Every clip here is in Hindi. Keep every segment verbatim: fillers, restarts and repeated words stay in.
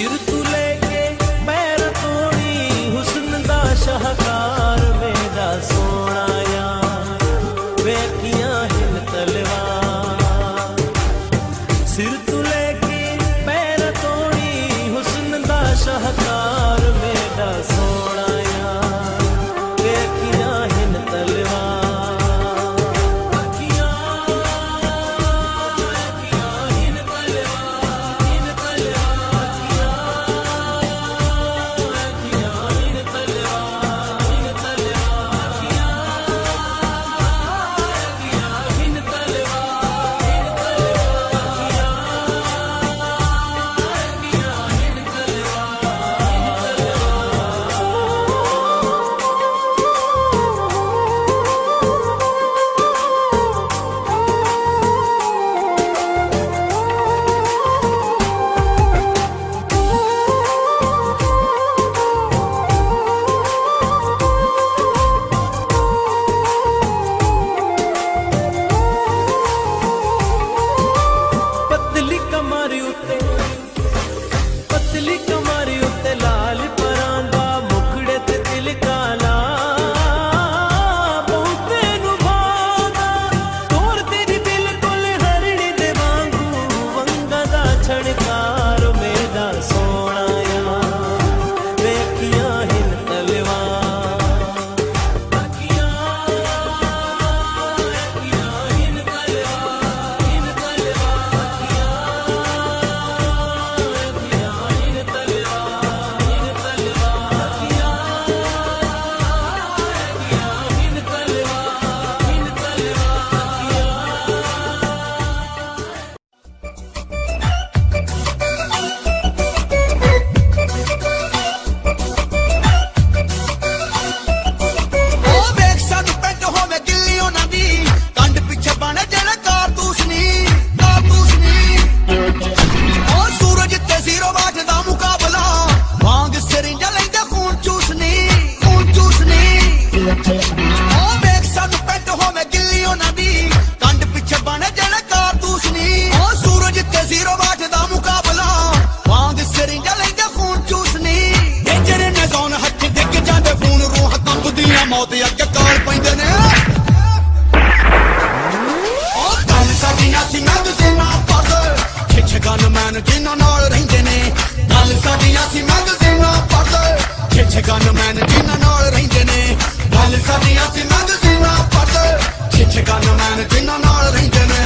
सिर तू लेके पैर तोड़ी हुस्न दा शाहकार मेरा सोना यार वेखियां हिन तलवार। सिर तू लेके पैर तोड़ी हुस्न दा शाहकार मेरा सोना यार वेखियां हिन तलवार। पतली कमारी उत्ते लाल परांदा मुखड़े ते दिल काला बहुते नु भागा तोर तेरी दिल कोल हरणी दे वांगू वंगा दा छणकार मेरा सोना यार वेखियां हिन तलवार। मौत अगे काल पैंदे ने गल साडियां सी मैगज़ीना पढ़ छिछ गन मैन जिन्हां नाल रहिंदे ने। गल साडियां सी मैगज़ीना पढ़ छिछ गन मैन जिन्हां नाल रहिंदे ने। गल साडियां सी मैगज़ीना पढ़ छिछ गन मैन जिन्हां नाल रहिंदे ने।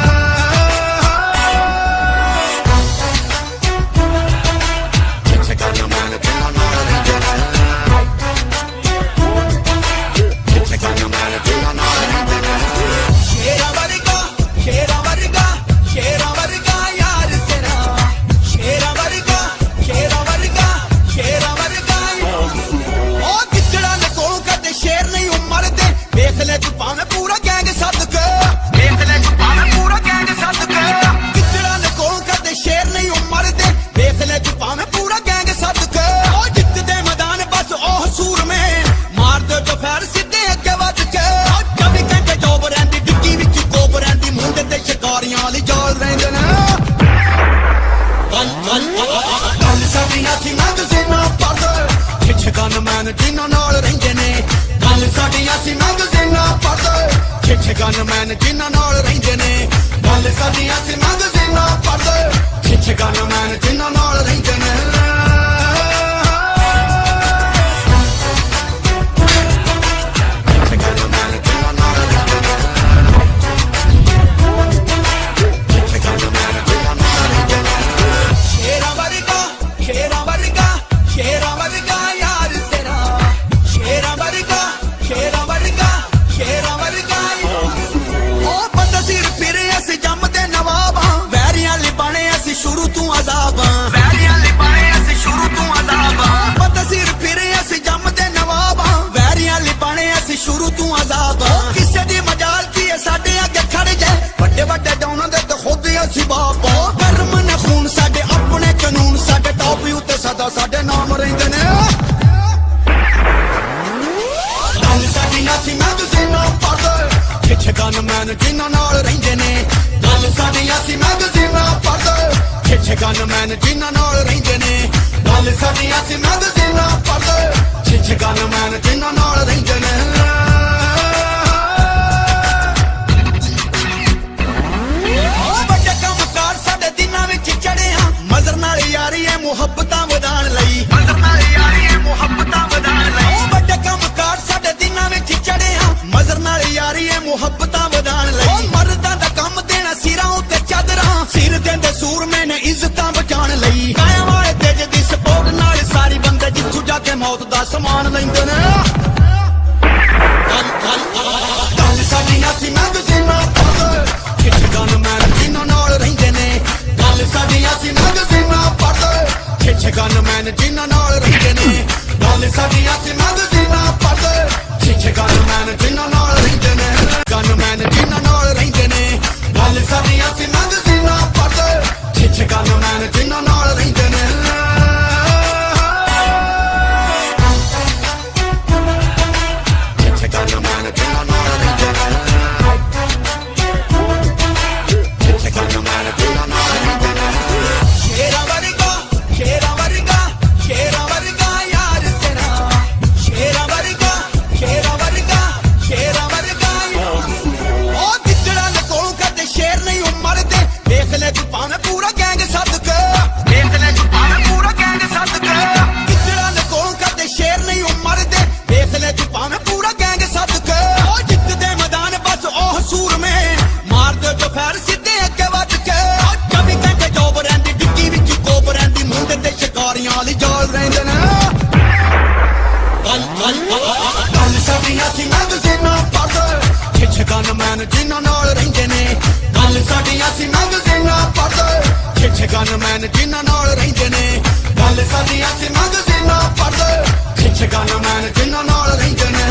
छिछ गन मैन जिन्हां नाल रहिंदे ने। शेरा वर्गा शेरा वर्गा शेरा वर्गा यार तेरा शेरा वर्गा शेरा वर्गा शेरा वर्गा ओ किचड़ा ने कोल कदे शेर नहीं उमर दे देख ले तू पावे पूरा गैंग सदके देख ले तू पावे पूरा गैंग सदके किचड़ा ने कोल कदे शेर नहीं उमर दे देख ले तू पावे पूरा गैंग सदके ओ जित दे मैदान बस ओ हसूर में मार दे तो फेर सीधे अगे वध के चौबी घंटे जॉब रहंदी डिग्गी विच गोब रहंदी मुंडे ते शिकारियां वाली जाल रहिंदे ने। गल साडियां सी मैगज़ीना पढ़ छिछ गन मैन जिन्हां नाल रहिंदे ने। गल साडियां सी मैगज़ीना पढ़ छिछ गन मैन जिन्हां नाल रहिंदे ने। गल साडियां सी मैगज़ीना पढ़ छिछ गन मैन जिन्हां नाल रहिंदे ने। शुरू तू अजाब वैरियां लिपाने असी शुरू तू अजाब पता सिर फिरे असी जमदे नवाब वैरियां लिपाने असी शुरू तू अजाब किसे दी मजाल की साडे अगे खड़ जाए बड़े बड़े डौना दे तो खुद असी बाप कर्म ने खून साडे अपने कानून साडे टॉप उत्ते सदा साडे नाम रहिंदे ने। गल साडियां सी मैगज़ीना पढ़ छिछ गन मैन जिन्हां नाल रहिंदे ने। गल साडियां सी मैगज़ीना पढ़ छिछ गन मैन जिन्हां नाल रहिंदे ने। मौत दा समान लैंदे ने गल साडियां सी मैगज़ीनां पढ़दे खिच गन मैन जिन्हां नाल रहिंदे ने गल साडियां सी मैगज़ीनां पढ़दे खिच गन मैन जिन्हां नाल रहिंदे ने गल साडियां सी मैगज़ीनां पढ़दे खिच गन मैन जिन्हां नाल रहिंदे ने गन मैन जिन्हां नाल रहिंदे ने गल साडियां सी मैगज़ीनां पढ़दे खिच गन मैन जिन्हां नाल रहिंदे ने गन मैन जिन्हां नाल रहिंदे ने गल साडियां सी मैगज़ीनां पढ़दे खिच गन मैन जिन्हां नाल रहिंदे ने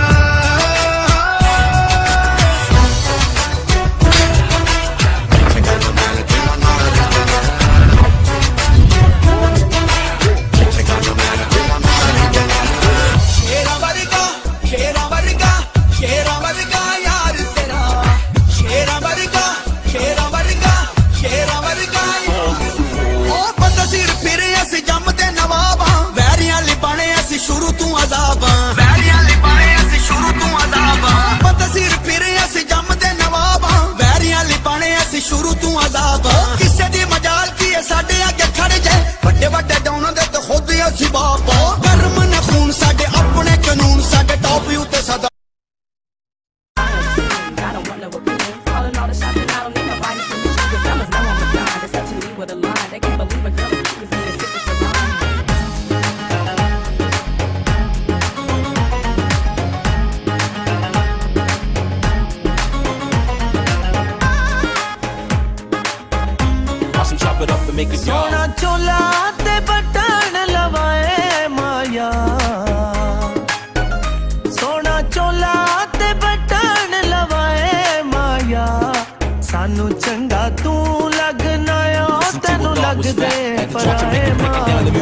शुरू तू अजाब किसे दी मजाल की है साडे अगे खड़ जाए बड़े बड़े डाउन दे ते खुद ही असी बाप गर्म न खून साडे अपने कानून साडे टॉप उते सदा सोना चोला ते बटन लवाए माया सोना चोला ते बटन लवाए माया सानू चंगा तू लगना तेनू लगदे पराए माया